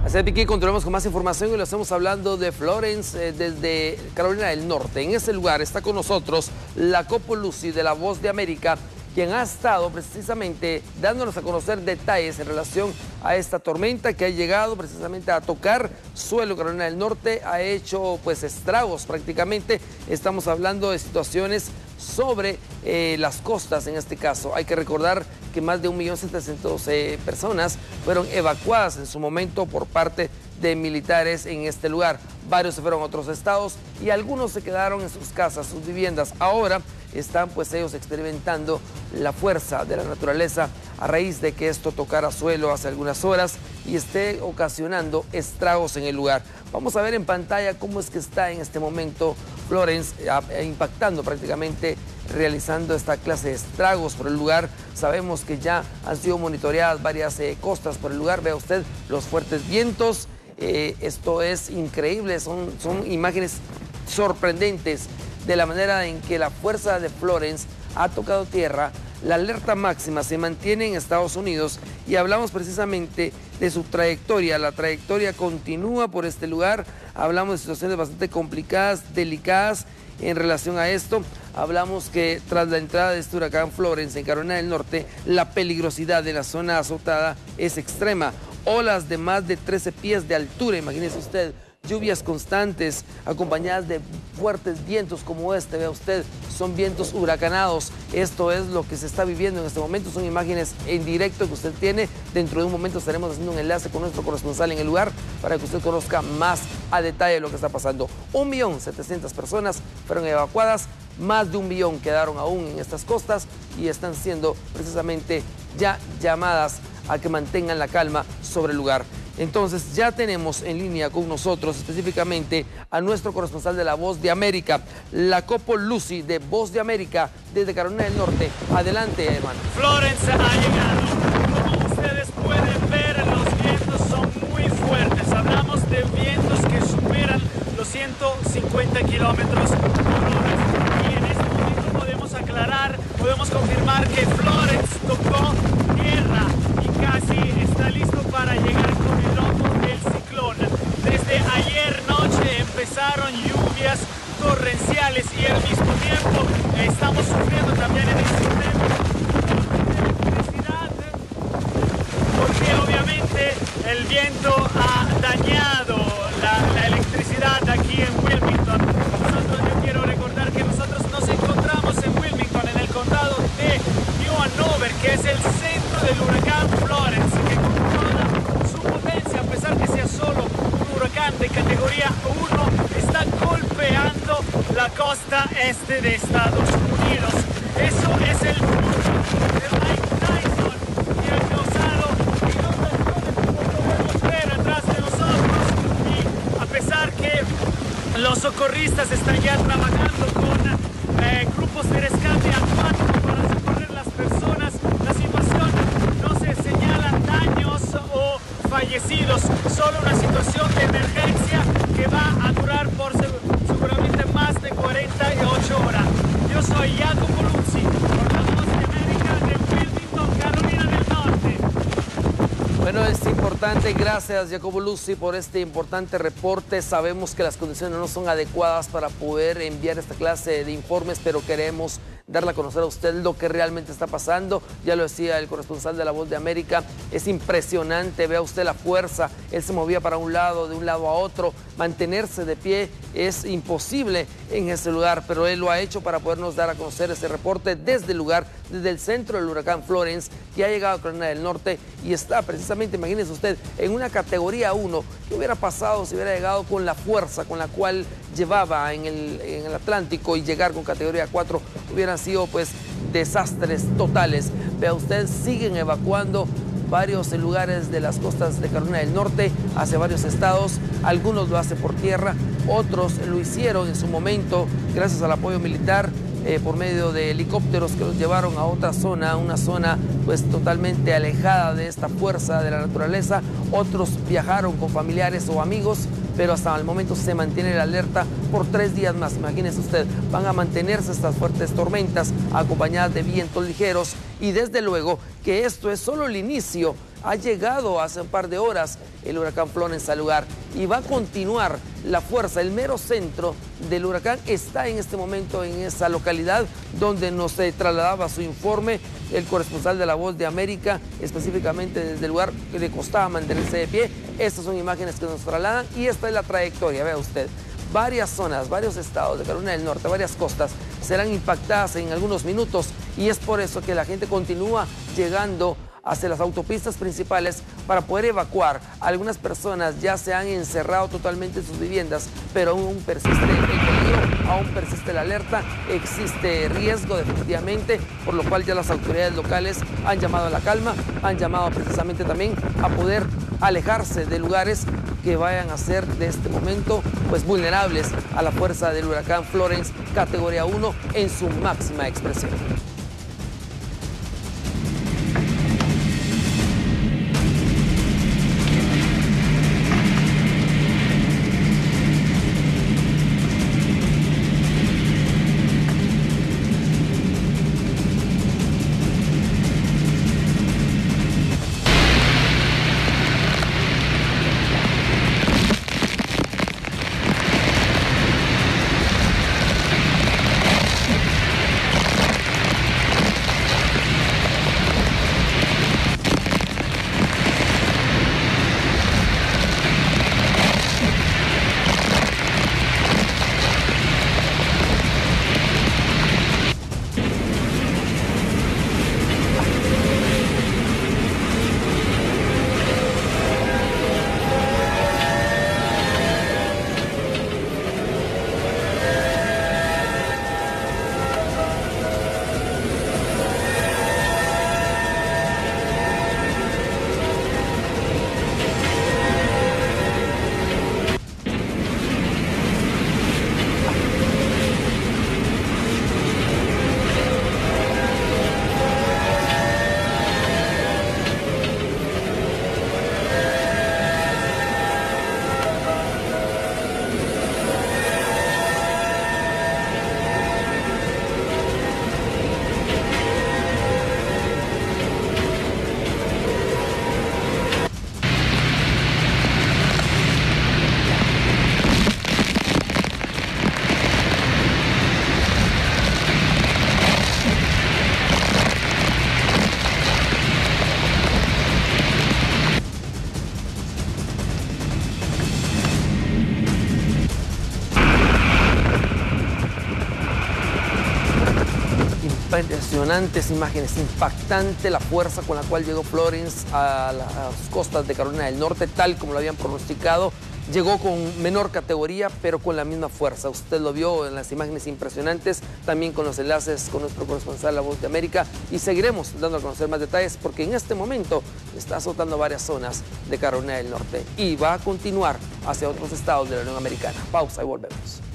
Así es, Vicky, continuamos con más información y lo estamos hablando de Florence desde Carolina del Norte. En ese lugar está con nosotros la Copo Lucy de La Voz de América, quien ha estado precisamente dándonos a conocer detalles en relación a esta tormenta que ha llegado precisamente a tocar suelo Carolina del Norte, ha hecho pues estragos prácticamente. Estamos hablando de situaciones sobre las costas en este caso. Hay que recordar que más de 1.700.000 personas fueron evacuadas en su momento por parte de militares en este lugar. Varios se fueron a otros estados y algunos se quedaron en sus casas, sus viviendas. Ahora están pues ellos experimentando la fuerza de la naturaleza a raíz de que esto tocara suelo hace algunas horas y esté ocasionando estragos en el lugar. Vamos a ver en pantalla cómo es que está en este momento Florence impactando prácticamente, realizando esta clase de estragos por el lugar. Sabemos que ya han sido monitoreadas varias costas por el lugar. Vea usted los fuertes vientos. Esto es increíble, son imágenes sorprendentes de la manera en que la fuerza de Florence ha tocado tierra. La alerta máxima se mantiene en Estados Unidos y hablamos precisamente de su trayectoria. La trayectoria continúa por este lugar. Hablamos de situaciones bastante complicadas, delicadas en relación a esto. Hablamos que tras la entrada de este huracán Florence en Carolina del Norte, la peligrosidad de la zona azotada es extrema. Olas de más de 13 pies de altura, imagínese usted. Lluvias constantes acompañadas de fuertes vientos como este, vea usted, son vientos huracanados. Esto es lo que se está viviendo en este momento, son imágenes en directo que usted tiene. Dentro de un momento estaremos haciendo un enlace con nuestro corresponsal en el lugar para que usted conozca más a detalle lo que está pasando. 1.700.000 personas fueron evacuadas, más de 1 millón quedaron aún en estas costas y están siendo precisamente ya llamadas a que mantengan la calma sobre el lugar. Entonces ya tenemos en línea con nosotros específicamente a nuestro corresponsal de La Voz de América, la Copo Lucy de Voz de América desde Carolina del Norte. Adelante, hermano. Florence ha llegado. Como ustedes pueden ver, los vientos son muy fuertes. Hablamos de vientos que superan los 150 kilómetros por hora. Y en este momento podemos aclarar, podemos confirmar que Florence tocó tierra y casi está listo para llegar con el ojo del ciclón. Desde ayer noche empezaron lluvias torrenciales y al mismo tiempo estamos sufriendo también el sistema de electricidad, porque obviamente el viento ha dañado la electricidad aquí en Wilmington. Yo quiero recordar que nosotros nos encontramos en Wilmington, en el condado de New Hanover, que es el centro del huracán Florence, que con toda su potencia, a pesar que sea solo un huracán de categoría 1, está golpeando la costa este de Estados Unidos. Eso es el de Mike Tyson, que ha causado inundaciones, como podemos ver atrás de nosotros, y a pesar que los socorristas están ya trabajando con grupos de rescate acuático para socorrer las personas, la situación no se señalan daños o fallecidos, solo una situación de emergencia que va a durar por seguramente más de 48 horas. Yo soy Jacopo Lucy, por La Voz de América de Wilmington, Carolina del Norte. Bueno, es importante, gracias Jacopo Lucy por este importante reporte. Sabemos que las condiciones no son adecuadas para poder enviar esta clase de informes, pero queremos darle a conocer a usted lo que realmente está pasando. Ya lo decía el corresponsal de La Voz de América, es impresionante, vea usted la fuerza, él se movía para un lado, de un lado a otro, mantenerse de pie es imposible en ese lugar, pero él lo ha hecho para podernos dar a conocer ese reporte desde el lugar, desde el centro del huracán Florence, que ha llegado a Carolina del Norte y está precisamente, imagínese usted, en una categoría 1. ¿Qué hubiera pasado si hubiera llegado con la fuerza con la cual llevaba en el Atlántico, y llegar con categoría 4 hubieran sido pues desastres totales? Vea usted, siguen evacuando varios lugares de las costas de Carolina del Norte hacia varios estados. Algunos lo hacen por tierra, otros lo hicieron en su momento gracias al apoyo militar por medio de helicópteros que los llevaron a otra zona, una zona pues totalmente alejada de esta fuerza de la naturaleza. Otros viajaron con familiares o amigos, pero hasta el momento se mantiene la alerta por 3 días más. Imagínese usted, van a mantenerse estas fuertes tormentas acompañadas de vientos ligeros, y desde luego que esto es solo el inicio Ha llegado hace un par de horas el huracán Florence al lugar y va a continuar la fuerza. El mero centro del huracán está en este momento en esa localidad donde nos trasladaba su informe el corresponsal de La Voz de América, específicamente desde el lugar que le costaba mantenerse de pie. Estas son imágenes que nos trasladan y esta es la trayectoria, vea usted. Varias zonas, varios estados de Carolina del Norte, varias costas serán impactadas en algunos minutos y es por eso que la gente continúa llegando hacia las autopistas principales para poder evacuar. Algunas personas ya se han encerrado totalmente en sus viviendas, pero aún persiste el peligro, aún persiste la alerta, existe riesgo definitivamente, por lo cual ya las autoridades locales han llamado a la calma, han llamado precisamente también a poder alejarse de lugares que vayan a ser de este momento pues vulnerables a la fuerza del huracán Florence categoría 1 en su máxima expresión. Impresionantes imágenes, impactante la fuerza con la cual llegó Florence a las costas de Carolina del Norte, tal como lo habían pronosticado. Llegó con menor categoría, pero con la misma fuerza. Usted lo vio en las imágenes impresionantes, también con los enlaces con nuestro corresponsal La Voz de América. Y seguiremos dando a conocer más detalles, porque en este momento está azotando varias zonas de Carolina del Norte y va a continuar hacia otros estados de la Unión Americana. Pausa y volvemos.